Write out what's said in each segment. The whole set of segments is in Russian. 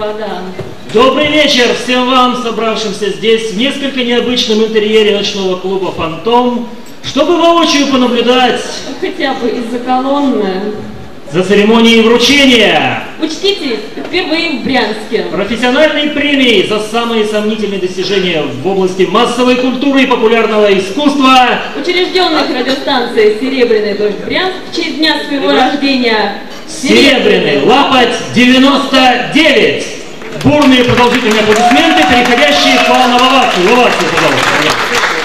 господа. Добрый вечер всем вам, собравшимся здесь в несколько необычном интерьере ночного клуба «Фантом», чтобы воочию понаблюдать хотя бы из-за колонны за церемонией вручения. Учтите, впервые в Брянске Профессиональной премии за самые сомнительные достижения в области массовой культуры и популярного искусства, учрежденных радиостанцией «Серебряный дождь Брянск» в честь дня своего рождения «Серебряный лапоть 99». Бурные продолжительные аплодисменты, переходящие в план овации. Овации, пожалуйста.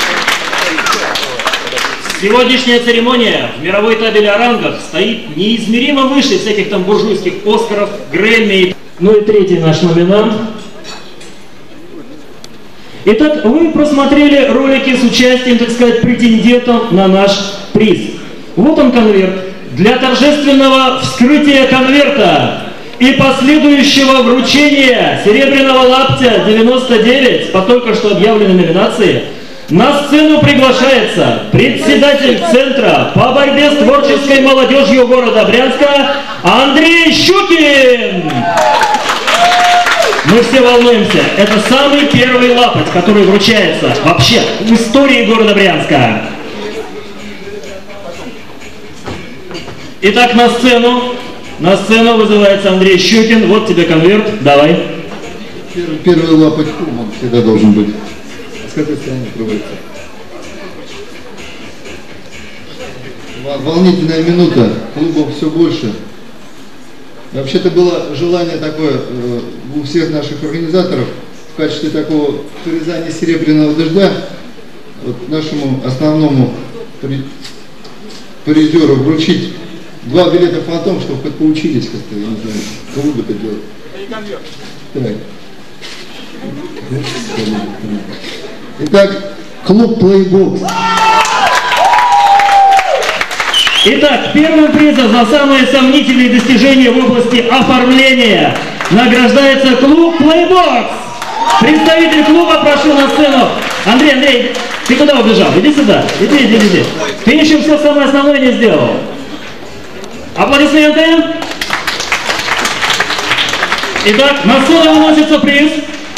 Сегодняшняя церемония в мировой табеле о рангах стоит неизмеримо выше всяких там буржуйских Оскаров, Грэмми. Ну и третий наш номинант. Итак, вы просмотрели ролики с участием, так сказать, претендентов на наш приз. Вот он конверт. Для торжественного вскрытия конверта и последующего вручения серебряного лаптя 99 по только что объявленной номинации на сцену приглашается председатель Центра по борьбе с творческой молодежью города Брянска Андрей Щукин. Мы все волнуемся. Это самый первый лапоть, который вручается вообще в истории города Брянска. Итак, на сцену вызывается Андрей Щукин. Вот тебе конверт. Давай. Первый лапоть он всегда должен быть. С какой стороны открывается? Волнительная минута. Клубов все больше. Вообще-то было желание такое у всех наших организаторов в качестве такого прорезания серебряного дождя вот нашему основному призеру вручить 2 билета в «Фантом», чтобы хоть поучились как-то, я не знаю, кого бы это делать. Так. Итак, клуб Playbox. Итак, первым призом за самые сомнительные достижения в области оформления награждается клуб Playbox. Представитель клуба, прошу на сцену. Андрей, ты куда убежал? Иди сюда. Иди. Ты еще все самое основное не сделал. Аплодисменты. Итак, на сцену выносится приз.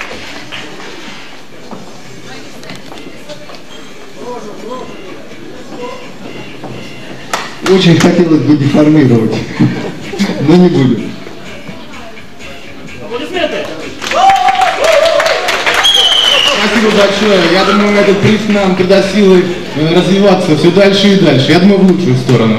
Очень хотелось бы деформировать, но не будем. Аплодисменты. Спасибо большое. Я думаю, этот приз нам придаст силы развиваться все дальше и дальше. Я думаю, в лучшую сторону.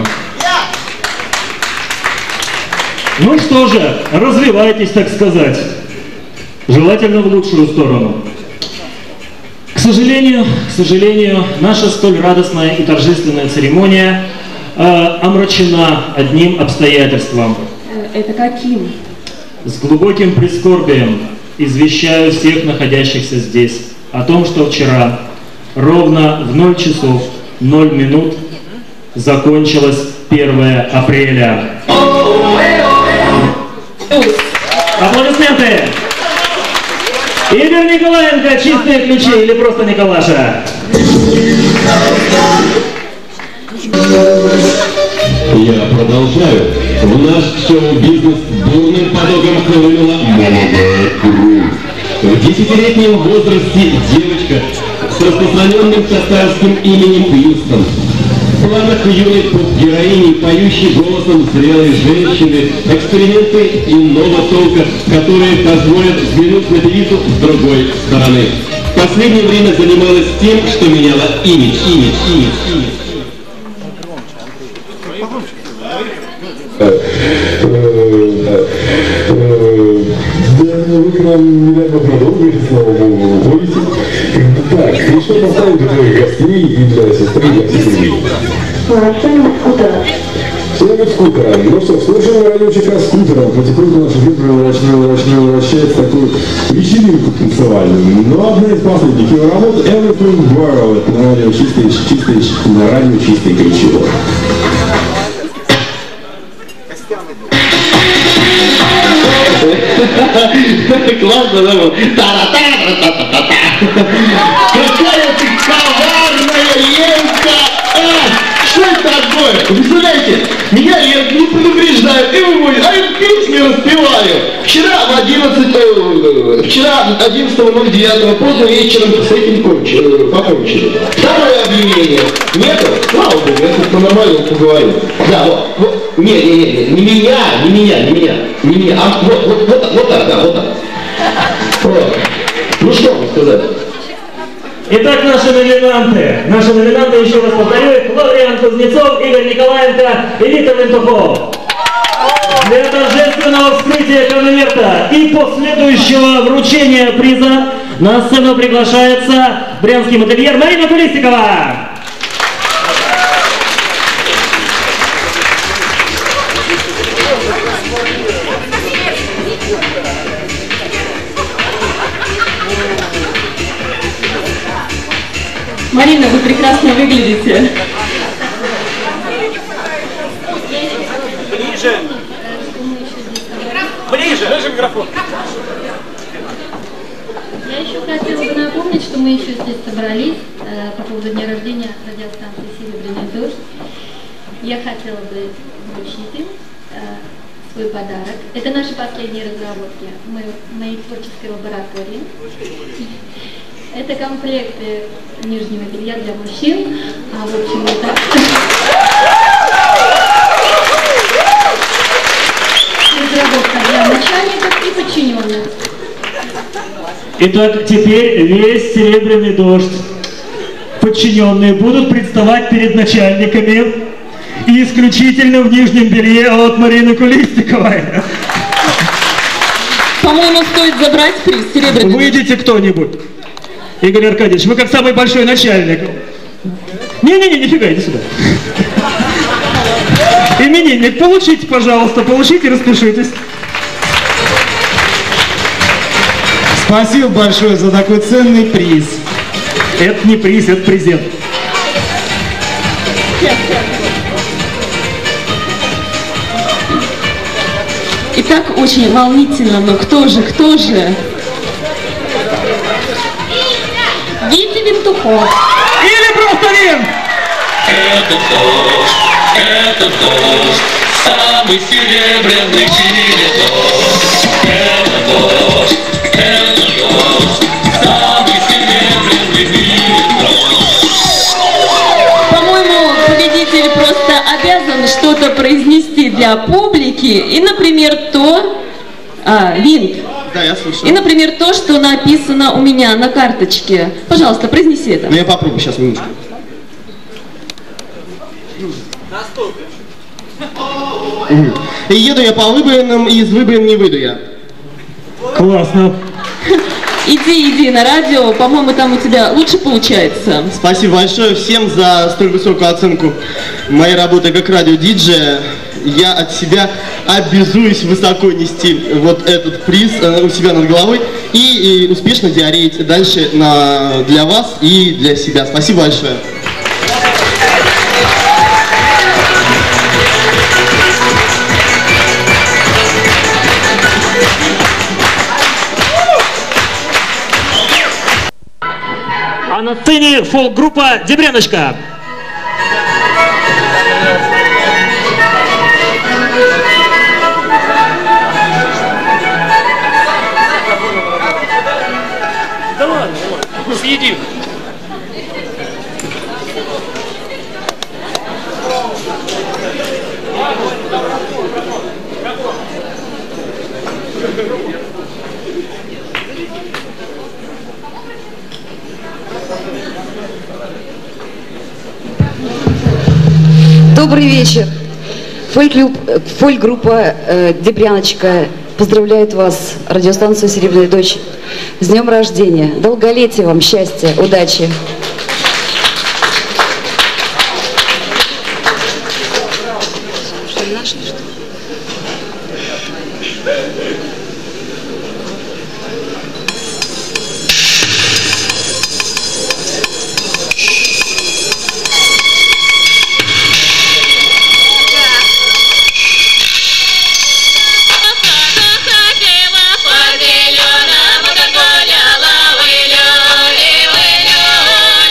Ну что же, развивайтесь, так сказать. Желательно в лучшую сторону. К сожалению, наша столь радостная и торжественная церемония омрачена одним обстоятельством. Это каким? С глубоким прискорбием извещаю всех находящихся здесь о том, что вчера ровно в 0 часов 0 минут закончилось 1 апреля. Аплодисменты! Игорь Николаенко, чистые ключи или просто Николаша? Я продолжаю. В наш шоу-бизнес бурным потоком хлынула молодая кровь. В 10-летнем возрасте девочка с распространенным татарским именем Уинстон. В планах юной поп-героини, поющей голосом зрелой женщины, эксперименты иного толка, которые позволят взглянуть на певицу с другой стороны. В последнее время занималась тем, что меняла имидж. Да, вы к нам недавно продолжили, слава богу, уходите. Так, и что поставить для твоих гостей и для сестры, и для всех людей? Что-нибудь скутера. Ну что, слушаем радиочека скутера. Потихоньку наша жизнь вращается в такую вечеринку танцевальную. Но одна из последних его работ Everything World на радио чистый ключевой. Классно, да? Какая ты коварная Ленка! Что это такое? Представляете, меня Ленка не предупреждает и выводит, а эту песню распевает. понимаю, вчера 11.09 поздно вечером с этим покончили. Второе объявление. Нету? Слава Богу, я тут по-нормальному поговорю. Да, вот. Не меня, а вот так, да, вот так. Вот. Ну что вам сказать? Итак, наши номинанты, еще раз повторю, Флориан Кузнецов, Игорь Николаенко и Виктор Винтухов. Для торжественного вскрытия конверта и последующего вручения приза на сцену приглашается брянский модельер Марина Кулистикова. Марина, вы прекрасно выглядите. Ближе микрофон. Я еще хотела бы напомнить, что мы еще здесь собрались по поводу дня рождения радиостанции «Серебряный дождь». Я хотела бы вручить им свой подарок. Это наши последние разработки моей творческой лаборатории. Это комплекты нижнего белья для мужчин. В общем, это... разработка для начальников и подчиненных. Итак, теперь весь «Серебряный дождь» подчиненные будут представать перед начальниками и исключительно в нижнем белье от Марины Кулистиковой. По-моему, стоит забрать приз «Серебряный дождь». Выйдите кто-нибудь. Игорь Аркадьевич, вы как самый большой начальник. Не-не-не, нифига, иди сюда. Именинник, получите, пожалуйста, получите, распишитесь. Спасибо большое за такой ценный приз. Это не приз, это презент. И так очень волнительно, но кто же? Витя Винтухов. Или просто Вин! Это дождь, самый серебряный дождь. Это дождь, самый серебряный дождь. По-моему, победитель просто обязан что-то произнести для публики. И, например, Винт. Да, я слушаю. И, например, то, что написано у меня на карточке. Пожалуйста, произнеси это. Ну я попробую сейчас, минутку. И еду я по выбоинам, и из выбоин не выйду я. Классно. Иди на радио, по-моему, там у тебя лучше получается. Спасибо большое всем за столь высокую оценку моей работы как радиодиджея. Я от себя обязуюсь высоко нести вот этот приз у себя над головой и успешно диареить дальше для вас и для себя. Спасибо большое. А на сцене фолк-группа «Дебряночка». Да ладно, съедим. Добрый вечер. Фольк-группа «Дебряночка» поздравляет вас, радиостанция «Серебряный дождь», с днем рождения. Долголетия вам, счастья, удачи. По зеленому, как поля, лавы, лёли, вы, лёли.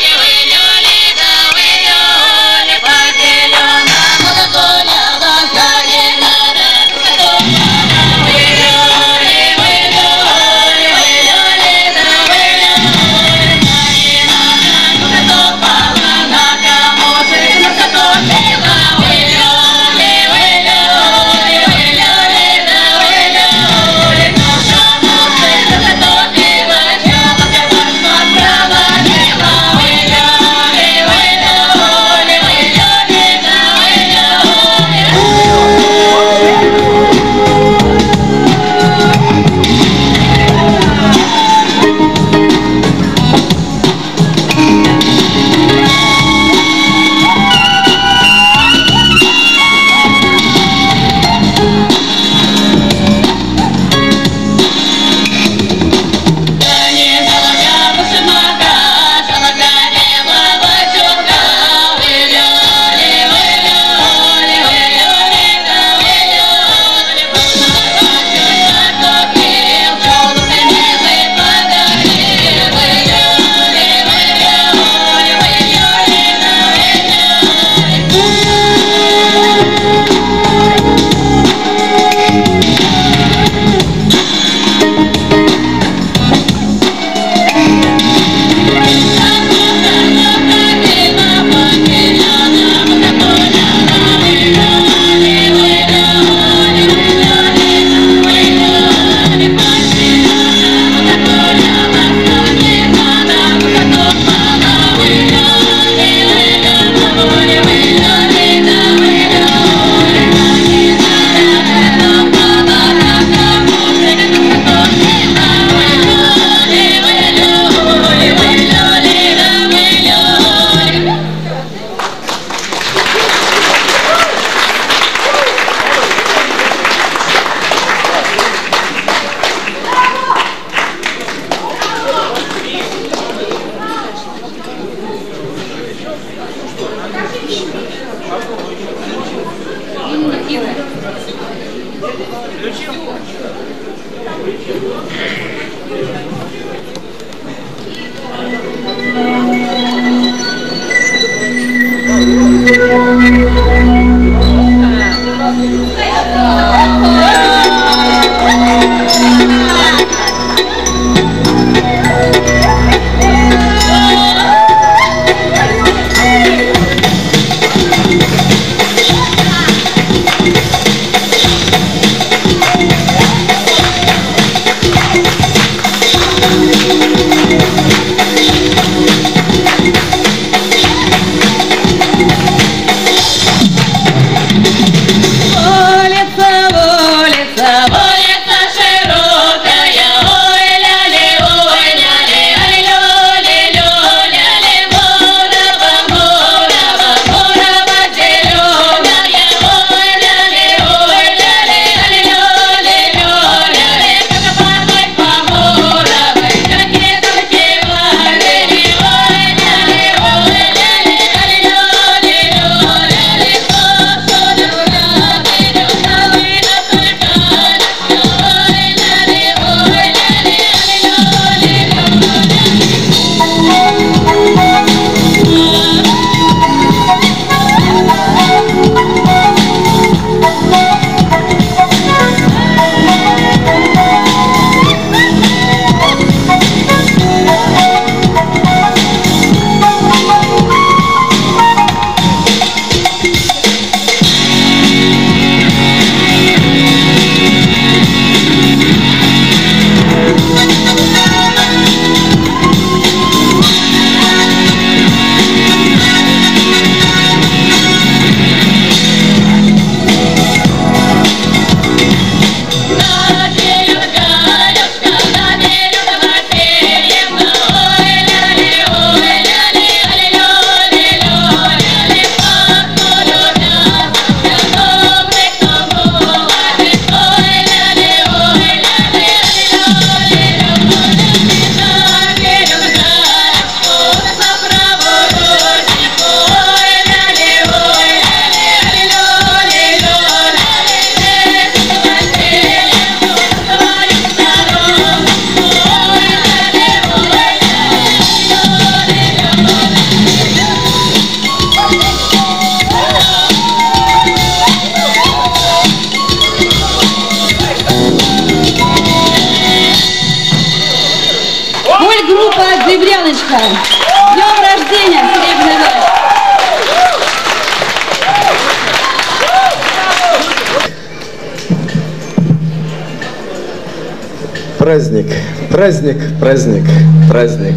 Праздник, праздник, праздник, праздник.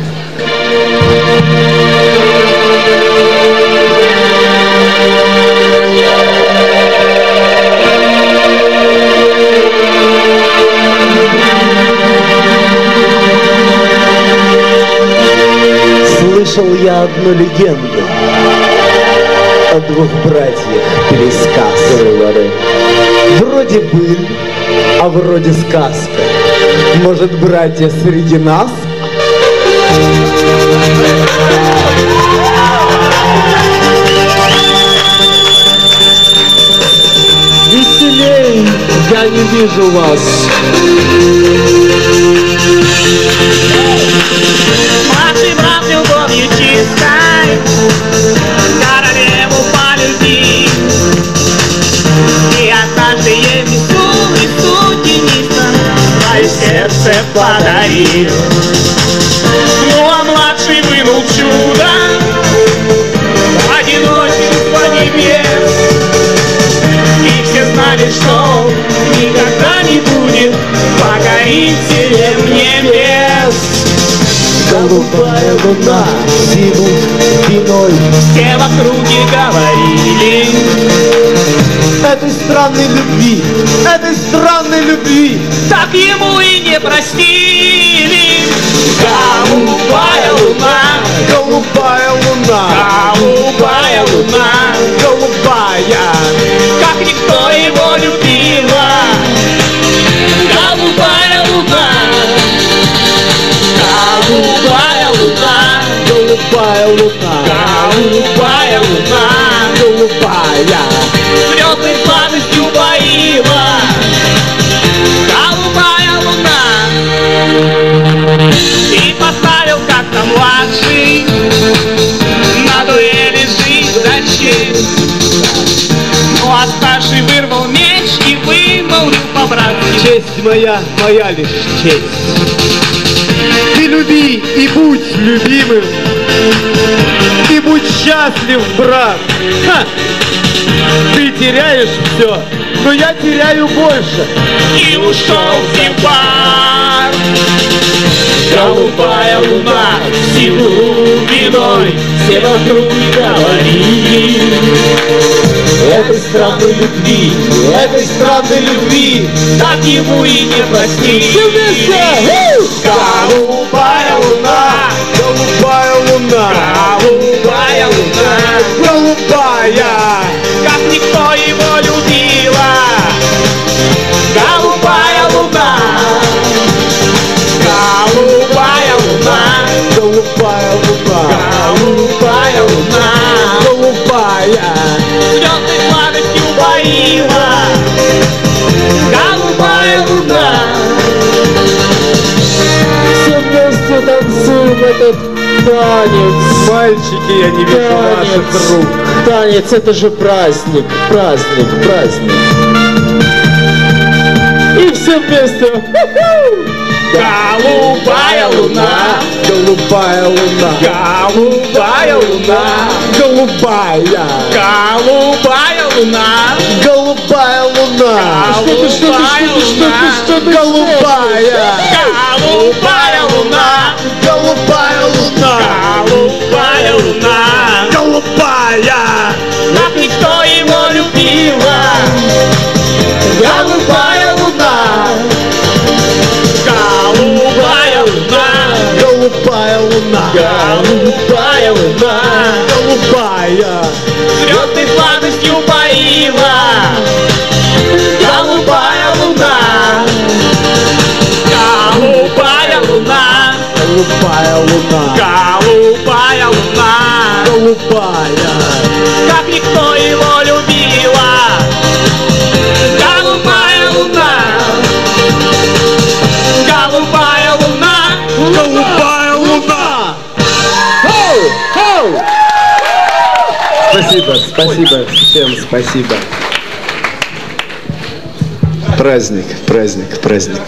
Слышал я одну легенду о двух братьях, пересказ. Вроде быль, а вроде сказка. Может, братья среди нас? Веселей я не вижу вас. Младший брат любовью чистой королеву полюби. И однажды ей весу тенисто твое сердце подарил. Ну а младший вынул чудо, одиночество небес. И все знали, что никогда не будет покорителем небес. Голубая луна, синув виной. Все в округе говорили этой странной любви, так ему и не простили. Голубая луна, голубая луна, голубая луна, голубая, как никто его любила. Голубая луна, голубая луна, голубая луна, голубая луна, голубая, звездной сладостью поила. Голубая луна. И поставил как-то младший на дуэли жизнь зачесть. Ну а старший вырвал меч и вымолвил по-братски: честь моя, моя лишь честь. Ты люби и будь любимым, и будь счастлив, брат. Ха! Ты теряешь все, но я теряю больше. И ушел в бар. Голубая луна, силу виной, все вокруг говорили этой странной любви, так ему и не простили. Голубая луна, голубая луна, голубая луна, голубая, как никто его любила. Голубая луна, голубая луна, голубая луна, голубая луна, голубая, звездной сладостью поила. Голубая луна. все вместе танцуем этот танец. Мальчики, я не вижу ваших рук. Танец, это же праздник, праздник, праздник. И все вместе. Голубая луна, голубая луна, голубая луна, голубая, голубая луна, голубая луна. Что-то, голубая, голубая луна, голубая луна, голубая луна, голубая, как никто его любила. Голубая луна, голубая луна, голубая луна, голубая луна, голубая, звездной сладостью поила. Голубая луна, голубая луна, голубая луна, голубая луна, голубая, как никто его любила. Голубая луна, голубая луна, голубая луна. Спасибо, спасибо, всем спасибо. Праздник, праздник, праздник.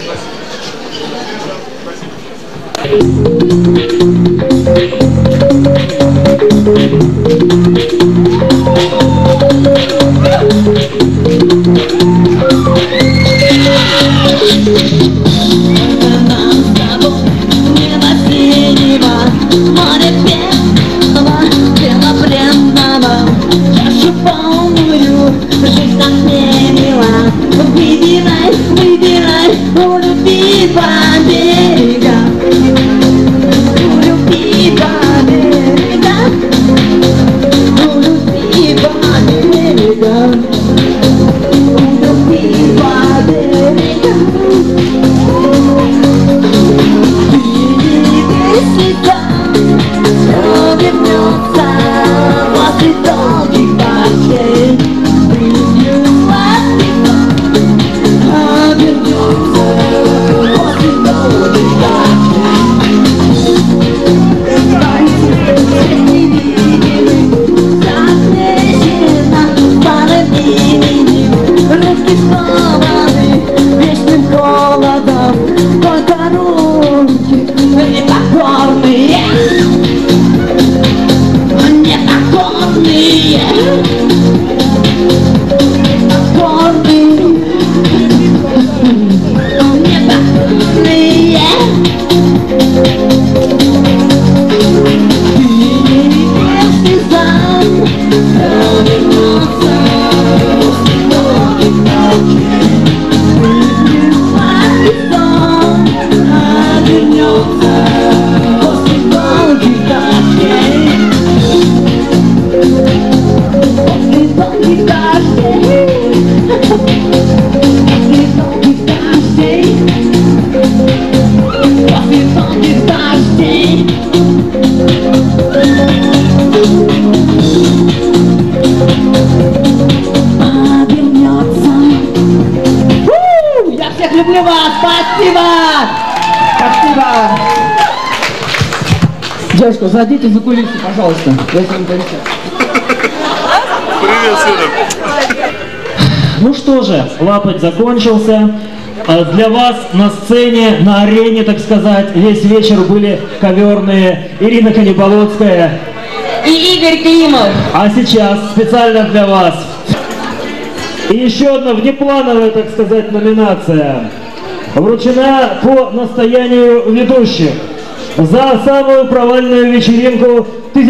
по берегам, любви по берегам, любви по берегам, любви по берегам. Если там вернется после долгих дождей, руки скованы вечным холодом, только руки непокорные, непокорные, непокорные. Если сам вернется после долгих ночей, вернется после долгих дождей, после долгих дождей, после долгих дождей, после долгих дождей. Вернется. Я всех люблю вас, спасибо! Спасибо! Девушка, зайдите за кулисы, пожалуйста. Я с вами кончаю. Привет, Сюда. Ну что же, лапоть закончился. Для вас на сцене, на арене, так сказать, весь вечер были коверные Ирина Каниболоцкая и Игорь Климов. А сейчас специально для вас и еще одна внеплановая, так сказать, номинация вручена по настоянию ведущих за самую провальную вечеринку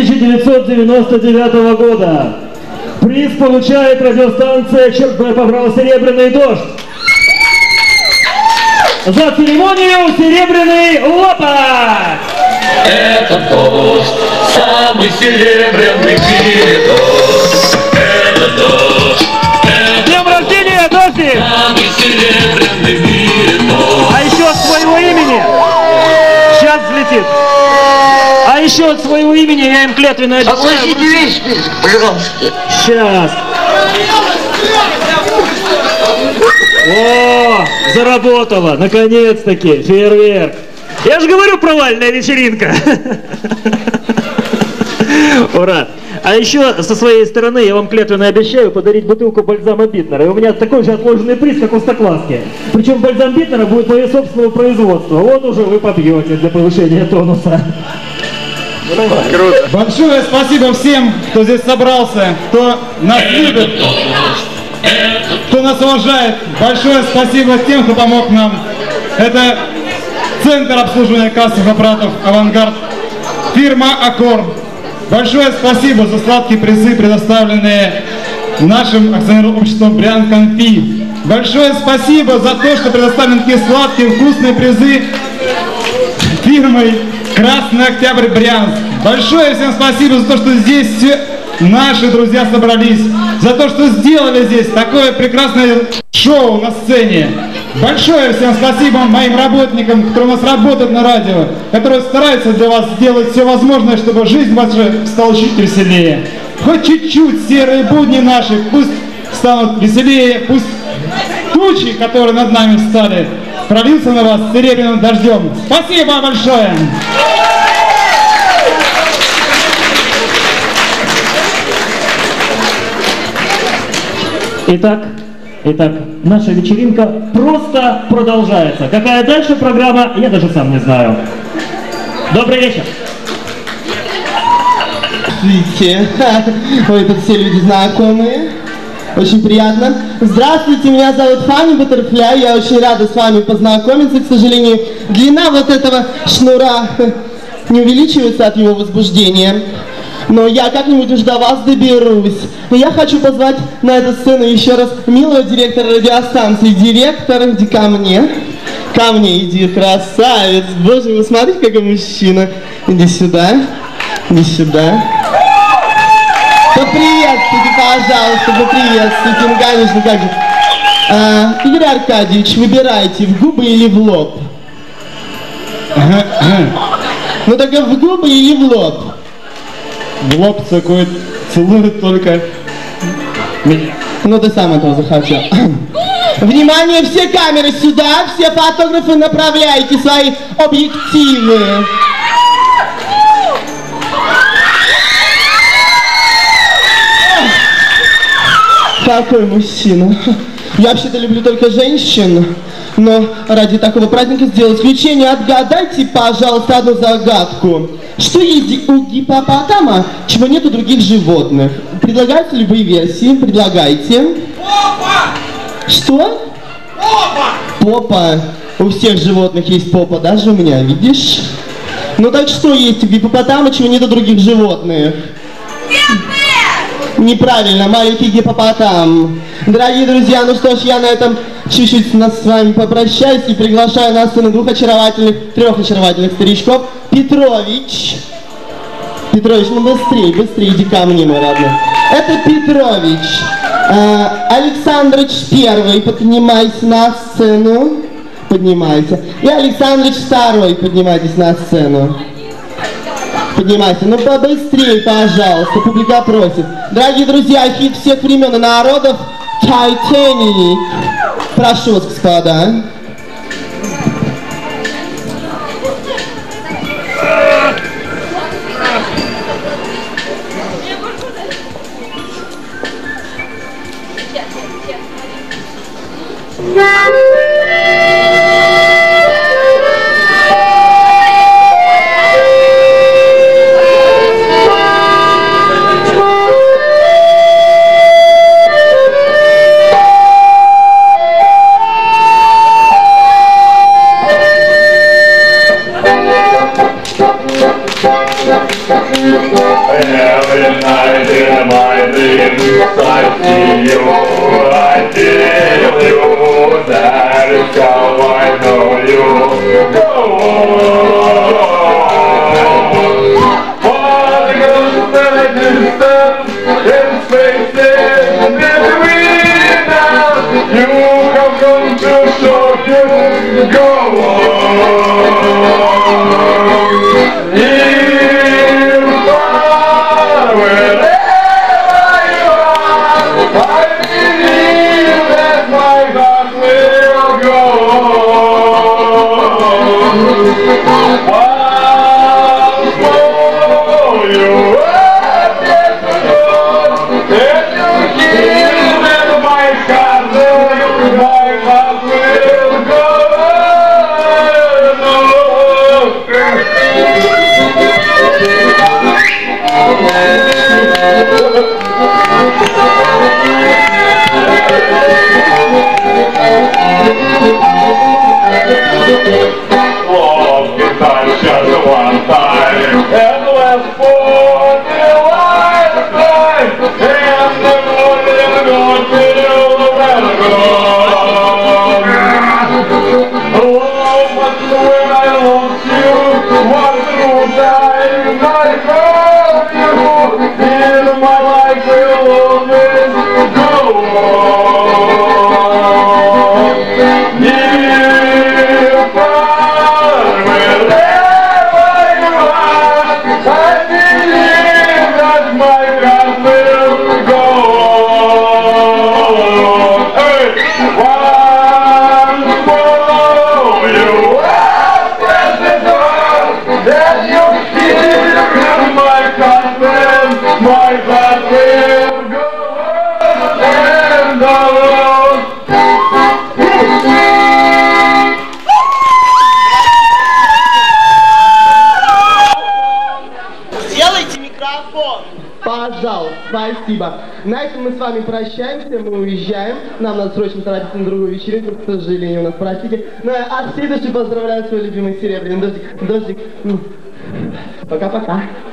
1999 года. Приз получает радиостанция «Черт бы побрал серебряный дождь». За церемонию серебряный лопать! Это дождь, самый серебряный дождь. Это дождь. Днем рождения, Дождик! Самый серебряный дождь. А еще от своего имени, сейчас взлетит. А еще от своего имени я им клятвенно обещаю. Огласите весь список, пожалуйста. Сейчас. О, заработало, наконец-таки, фейерверк. Я же говорю, провальная вечеринка. Ура. А еще со своей стороны я вам клятвенно обещаю подарить бутылку бальзама Биттнера. И у меня такой же отложенный приз, как у Стокласки. Причем бальзам Биттнера будет моего собственного производства. Вот уже вы попьете для повышения тонуса. Круто. Большое спасибо всем, кто здесь собрался, кто нас любит, кто нас уважает. Большое спасибо тем, кто помог нам. Это Центр обслуживания кассовых аппаратов «Авангард», фирма «Аккорд». Большое спасибо за сладкие призы, предоставленные нашим акционерным обществом «Брянск Конфи». Большое спасибо за то, что предоставлены такие сладкие, вкусные призы фирмой «Красный Октябрь Брянск». Большое всем спасибо за то, что здесь все наши друзья собрались, за то, что сделали здесь такое прекрасное шоу на сцене. Большое всем спасибо моим работникам, которые у нас работают на радио, которые стараются для вас сделать все возможное, чтобы жизнь ваша стала чуть веселее. Хоть чуть-чуть серые будни наши пусть станут веселее, пусть тучи, которые над нами встали, прольются на вас серебряным дождем. Спасибо большое! Итак, наша вечеринка просто продолжается. Какая дальше программа, я даже сам не знаю. Добрый вечер. Здравствуйте. Ой, тут все люди знакомые. Очень приятно. Здравствуйте, меня зовут Фанни Баттерфляй. Я очень рада с вами познакомиться. К сожалению, длина вот этого шнура не увеличивается от его возбуждения. Но я как-нибудь уж до вас доберусь. И я хочу позвать на эту сцену еще раз милого директора радиостанции. Директор, иди ко мне. Ко мне иди, красавец. Боже, вы смотрите, какой мужчина. Иди сюда. Иди сюда. Поприветствуйте, пожалуйста, поприветствуйте. Ну, конечно, как же. Игорь Аркадьевич, выбирайте, в губы или в лоб. Ну так в губы или в лоб? В лоб такой целует только меня. Ну ты сам этого захотел. Внимание, все камеры сюда, все фотографы направляйте свои объективы. Какой мужчина. Я вообще-то люблю только женщин, но ради такого праздника сделаю исключение. Отгадайте, пожалуйста, одну загадку. Что есть у гиппопотама, чего нет у других животных? Предлагаются любые версии, предлагайте. Попа! Что? Попа! Попа. У всех животных есть попа, даже у меня, видишь? Ну так что есть у гиппопотама, чего нет у других животных? Неправильно, маленький гиппопотам. Дорогие друзья, ну что ж, я на этом чуть-чуть с вами попрощаюсь и приглашаю на сцену трех очаровательных старичков. Петрович, ну быстрее, иди ко мне, мой родной. Это Петрович. Александрович Первый, поднимайся на сцену. Поднимайся. И Александрович Второй, поднимайтесь на сцену. Поднимайся, ну побыстрее, пожалуйста, публика просит. Дорогие друзья, хит всех времен и народов Titanic. Прошу вас, господа. Every night in my dreams I see you, I feel you, that is how I know you. Go on, for the distance in spaces between us, you have come to show you. Go on. Спасибо. На этом мы с вами прощаемся, мы уезжаем. Нам надо срочно торопиться на другую вечеринку, к сожалению, у нас праздники. Ну, а все души поздравляю свой любимый серебряный дождик. Пока-пока.